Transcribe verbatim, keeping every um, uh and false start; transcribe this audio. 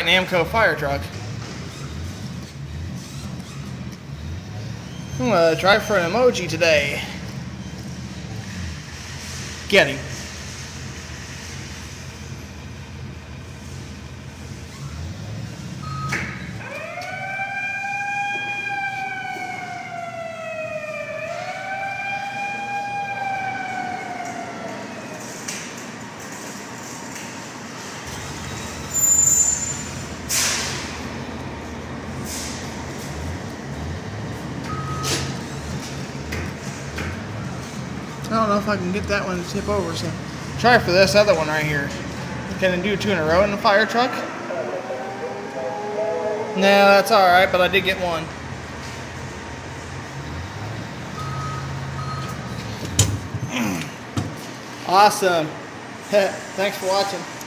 an AAMCO fire truck. I'm gonna try for an emoji today. Get him. I don't know if I can get that one to tip over, so try for this other one right here. Can I do two in a row in the fire truck? No, that's alright, but I did get one. Awesome. Thanks for watching.